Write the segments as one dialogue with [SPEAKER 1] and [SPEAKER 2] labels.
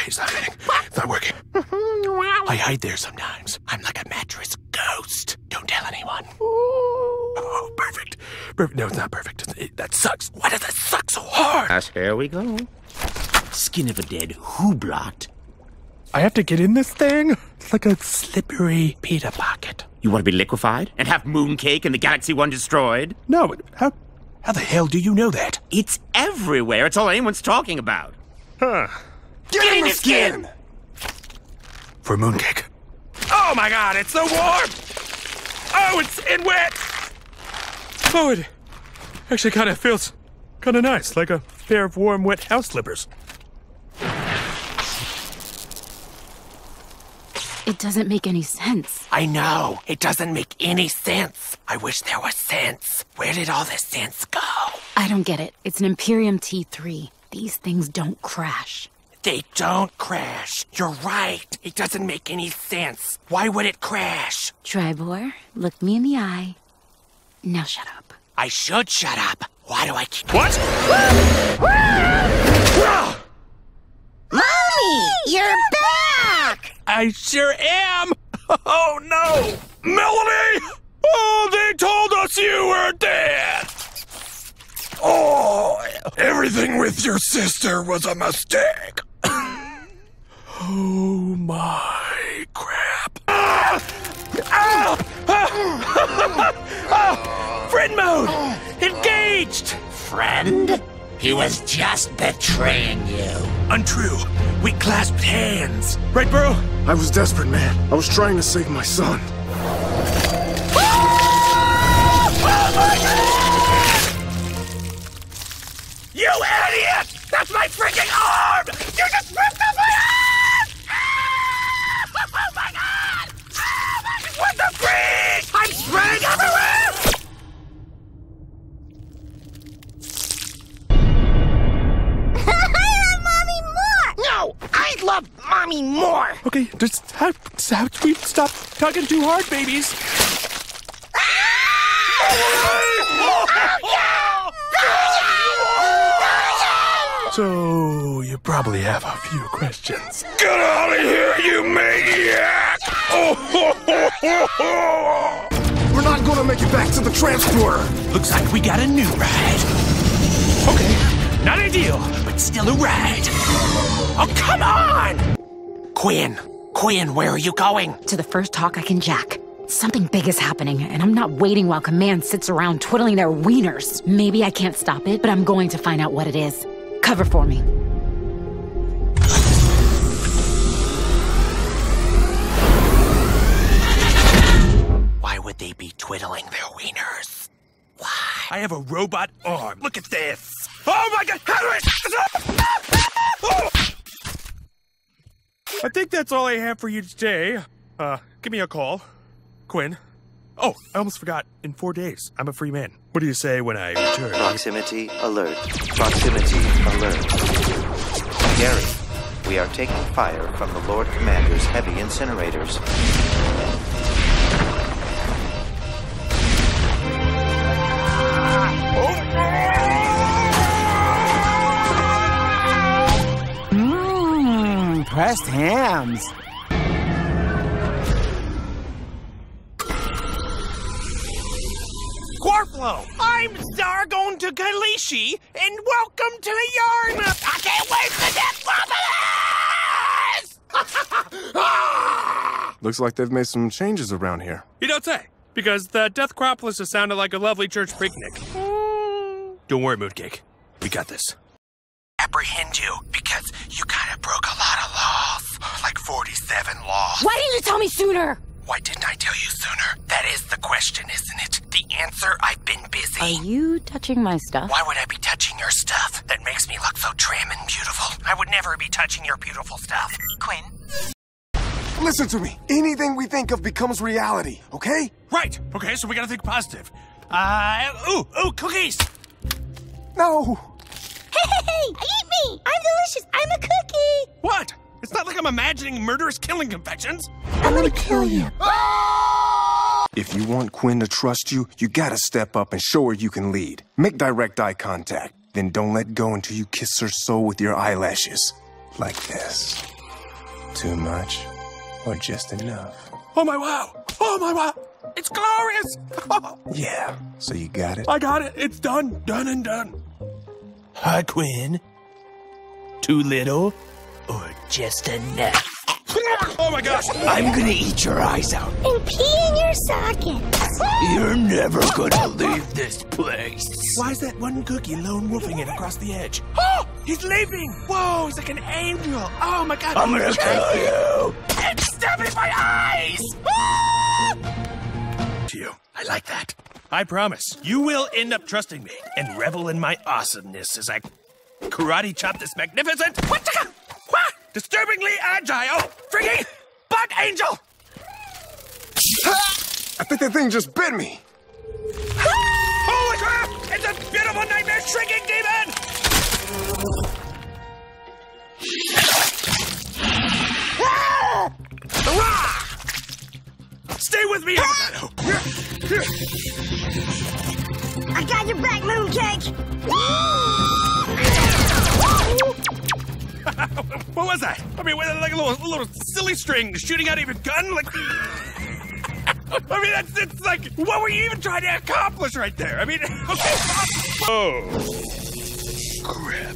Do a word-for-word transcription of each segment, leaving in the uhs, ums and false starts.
[SPEAKER 1] it's not fitting. It's not working. I hide there sometimes. I'm like a mattress ghost. Don't tell anyone. Oh, perfect. Perfect. No, it's not perfect. It, that sucks. Why does that suck so hard?
[SPEAKER 2] As here we go. Skin of a dead Hublot.
[SPEAKER 1] I have to get in this thing? It's like a slippery pita pocket.
[SPEAKER 2] You want to be liquefied and have mooncake and the Galaxy One destroyed?
[SPEAKER 1] No, how, how the hell do you know that?
[SPEAKER 2] It's everywhere. It's all anyone's talking about.
[SPEAKER 1] Huh.
[SPEAKER 3] Get, Get in the skin! skin!
[SPEAKER 1] For mooncake. Oh my god, it's so warm! Oh, it's and wet! Oh, it actually kind of feels kind of nice, like a pair of warm, wet house slippers.
[SPEAKER 4] It doesn't make any sense.
[SPEAKER 1] I know. It doesn't make any sense. I wish there was sense. Where did all this sense go?
[SPEAKER 4] I don't get it. It's an Imperium T three. These things don't crash.
[SPEAKER 1] They don't crash. You're right. It doesn't make any sense. Why would it crash?
[SPEAKER 4] Tribor, look me in the eye. Now shut up.
[SPEAKER 1] I should shut up. Why do I keep... What?
[SPEAKER 3] Mommy! You're back!
[SPEAKER 1] I sure am! Oh, no! Melody! Oh, they told us you were dead! Oh, everything with your sister was a mistake. Oh, my crap. Ah! Ah! Ah! Ah! Friend mode! Engaged!
[SPEAKER 3] Friend? He was just betraying you.
[SPEAKER 1] Untrue. We clasped hands. Right, bro?
[SPEAKER 5] I was desperate, man. I was trying to save my son.
[SPEAKER 3] Oh! Oh my God!
[SPEAKER 1] You idiot! That's my freaking arm! You just ripped off my arm! Ah! Oh my God! Ah, my... What the freak? I'm spraying everywhere!
[SPEAKER 3] No, I love Mommy more!
[SPEAKER 1] Okay, just how, how we stop tugging too hard, babies. So, you probably have a few questions. Get out of here, you maniac!
[SPEAKER 5] We're not gonna make it back to the transporter.
[SPEAKER 1] Looks like we got a new ride. Okay, not ideal, but still a ride. Oh, come on! Quinn, Quinn, where are you going?
[SPEAKER 4] To the first talk I can jack. Something big is happening, and I'm not waiting while Command sits around twiddling their wieners. Maybe I can't stop it, but I'm going to find out what it is. Cover for me.
[SPEAKER 1] Why would they be twiddling their wieners? Why? I have a robot arm. Look at this. Oh my God! How do I... Oh! I think that's all I have for you today. Uh, give me a call. Quinn. Oh, I almost forgot. In four days, I'm a free man. What do you say when I return?
[SPEAKER 6] Proximity alert. Proximity alert. Gary, we are taking fire from the Lord Commander's heavy incinerators.
[SPEAKER 7] Mmm, pressed hams.
[SPEAKER 1] Quarflow, I'm Zargon to Kalishi, and welcome to the yarn! I can't wait for Death Propolis!
[SPEAKER 5] Looks like they've made some changes around here.
[SPEAKER 1] You don't say, because the Death Acropolis has sounded like a lovely church picnic. Don't worry, Mooncake. We got this. Apprehend you, because you kind of broke a lot of laws. Like forty-seven laws.
[SPEAKER 4] Why didn't you tell me sooner?
[SPEAKER 1] Why didn't I tell you sooner? That is the question, isn't it? The answer, I've been busy.
[SPEAKER 4] Are you touching my stuff?
[SPEAKER 1] Why would I be touching your stuff? That makes me look so trim and beautiful. I would never be touching your beautiful stuff. Quinn?
[SPEAKER 5] Listen to me. Anything we think of becomes reality, okay?
[SPEAKER 1] Right. Okay, so we gotta think positive. Uh, ooh, ooh, cookies!
[SPEAKER 5] No!
[SPEAKER 3] Hey, hey, hey! Eat me! I'm delicious! I'm a cookie!
[SPEAKER 1] What? It's not like I'm imagining murderous killing confections.
[SPEAKER 3] I'm gonna kill you.
[SPEAKER 5] If you want Quinn to trust you, you gotta step up and show her you can lead. Make direct eye contact. Then don't let go until you kiss her soul with your eyelashes. Like this. Too much or just enough?
[SPEAKER 1] Oh my wow! Oh my wow! It's glorious!
[SPEAKER 5] Yeah, so you got it?
[SPEAKER 1] I got it. It's done. Done and done.
[SPEAKER 2] Hi, Quinn. Too little or just enough?
[SPEAKER 1] Oh my gosh!
[SPEAKER 2] I'm gonna eat your eyes out.
[SPEAKER 3] And pee in your socket.
[SPEAKER 2] You're never gonna leave this place.
[SPEAKER 1] Why is that one cookie lone wolfing it across the edge? Oh! He's leaving! Whoa, he's like an angel! Oh my god!
[SPEAKER 2] I'm gonna kill you.
[SPEAKER 1] It's stabbing my eyes! To you. I like that. I promise, you will end up trusting me and revel in my awesomeness as I karate chop this magnificent, disturbingly agile, freaking bug angel!
[SPEAKER 5] I think that thing just bit me.
[SPEAKER 1] Holy crap! It's a beautiful nightmare shrinking demon! Hurrah! Stay with me, Avocado!
[SPEAKER 3] I got your back, Mooncake.
[SPEAKER 1] What was that? I mean, like a little, a little silly string shooting out of your gun? Like, I mean, that's it's like, what were you even trying to accomplish right there? I mean, okay. Oh, crap.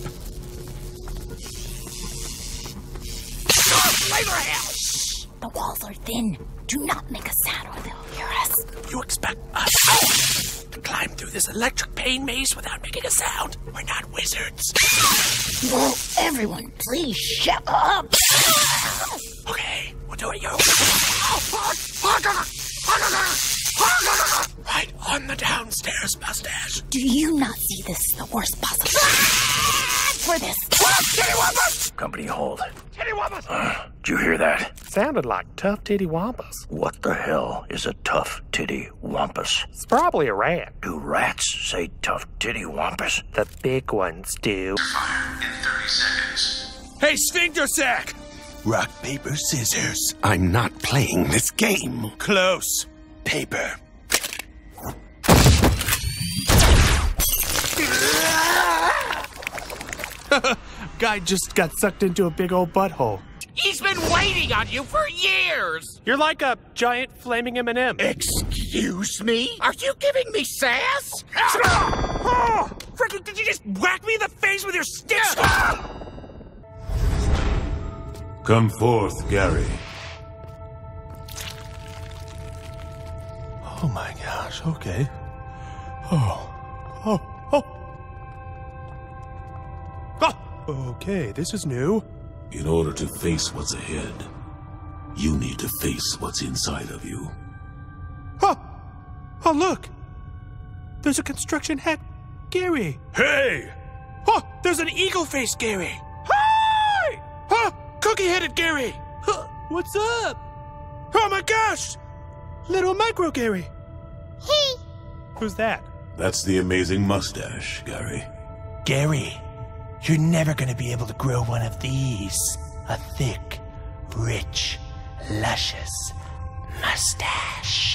[SPEAKER 1] Laser hail!
[SPEAKER 4] The walls are thin. Do not make a sound or they'll hear us.
[SPEAKER 1] You expect us to climb through this electric pain maze without making a sound? We're not wizards.
[SPEAKER 4] Well, everyone, please shut up.
[SPEAKER 1] Okay, we'll do it, yo. Right on the downstairs mustache.
[SPEAKER 4] Do you not see this is the worst possible for this?
[SPEAKER 1] Titty Wampus!
[SPEAKER 2] Company hold.
[SPEAKER 1] Titty Wampus!
[SPEAKER 2] Uh, did you hear that?
[SPEAKER 7] Sounded like tough titty wampus.
[SPEAKER 2] What the hell is a tough titty wampus?
[SPEAKER 7] It's probably a rat.
[SPEAKER 2] Do rats say tough titty wampus?
[SPEAKER 7] The big ones do.
[SPEAKER 8] In thirty seconds.
[SPEAKER 1] Hey, Sphincter Sack!
[SPEAKER 2] Rock, paper, scissors.
[SPEAKER 9] I'm not playing this game.
[SPEAKER 1] Close.
[SPEAKER 2] Paper.
[SPEAKER 7] Guy just got sucked into a big old butthole.
[SPEAKER 1] He's been waiting on you for years!
[SPEAKER 7] You're like a giant flaming M and M.
[SPEAKER 1] Excuse me? Are you giving me sass? Oh, freaking, did you just whack me in the face with your stick?
[SPEAKER 10] Come forth, Gary.
[SPEAKER 7] Oh my gosh, okay. Oh, oh, oh. Oh, okay, this is new.
[SPEAKER 10] In order to face what's ahead, you need to face what's inside of you.
[SPEAKER 7] Oh, oh look. There's a construction hat Gary.
[SPEAKER 1] Hey!
[SPEAKER 7] Oh, there's an eagle face Gary. Hi! Oh, cookie-headed Gary. Huh, what's up? Oh my gosh! Little micro Gary.
[SPEAKER 3] Hey.
[SPEAKER 7] Who's that?
[SPEAKER 10] That's the amazing mustache, Gary.
[SPEAKER 2] Gary, you're never gonna be able to grow one of these. A thick, rich, luscious mustache.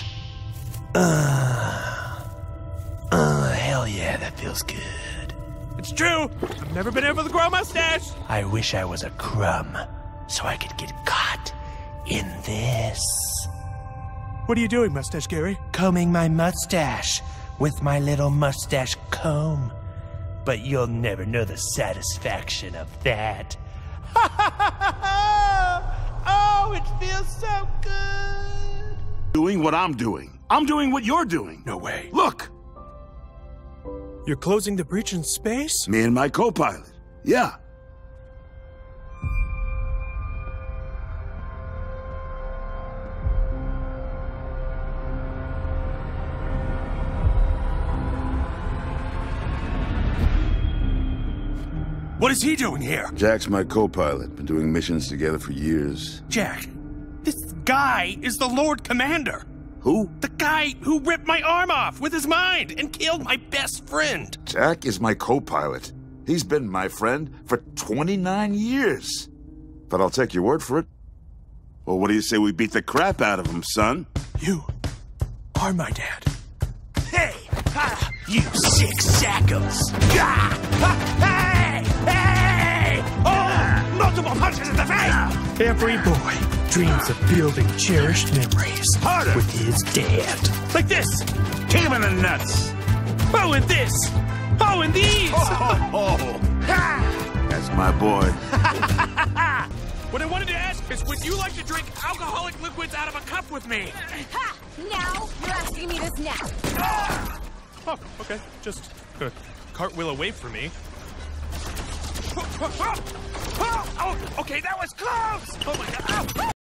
[SPEAKER 2] Uh, uh, hell yeah, that feels good.
[SPEAKER 1] It's true. I've never been able to grow a mustache.
[SPEAKER 2] I wish I was a crumb so I could get caught in this.
[SPEAKER 7] What are you doing, Mustache Gary?
[SPEAKER 2] Combing my mustache with my little mustache comb. But you'll never know the satisfaction of that. Oh, it feels so good.
[SPEAKER 9] Doing what I'm doing. I'm doing what you're doing.
[SPEAKER 1] No way.
[SPEAKER 9] Look,
[SPEAKER 7] You're closing the breach in space?
[SPEAKER 9] me and my co-pilot. Yeah.
[SPEAKER 1] What is he doing here?
[SPEAKER 9] Jack's my co-pilot. Been doing missions together for years.
[SPEAKER 1] Jack, this guy is the Lord Commander.
[SPEAKER 9] Who?
[SPEAKER 1] The guy who ripped my arm off with his mind and killed my best friend.
[SPEAKER 9] Jack is my co-pilot. He's been my friend for twenty-nine years. But I'll take your word for it. Well, what do you say we beat the crap out of him, son?
[SPEAKER 1] You are my dad.
[SPEAKER 2] Hey! Ha! You sick sackos! Ah! Ha! Hey! Hey! Oh!
[SPEAKER 7] Multiple punches in the face!
[SPEAKER 2] Every boy dreams of building cherished memories
[SPEAKER 7] Harder.
[SPEAKER 2] with his dad.
[SPEAKER 7] Like this!
[SPEAKER 9] Kick him in the nuts!
[SPEAKER 7] Oh, and this! Oh, and these!
[SPEAKER 9] Oh, oh, oh. That's my boy.
[SPEAKER 7] What I wanted to ask is, would you like to drink alcoholic liquids out of a cup with me?
[SPEAKER 3] Ha! Now you're asking me this now.
[SPEAKER 1] Oh, okay. Just uh, cartwheel away from me.
[SPEAKER 7] Oh, okay, that was close! Oh my god!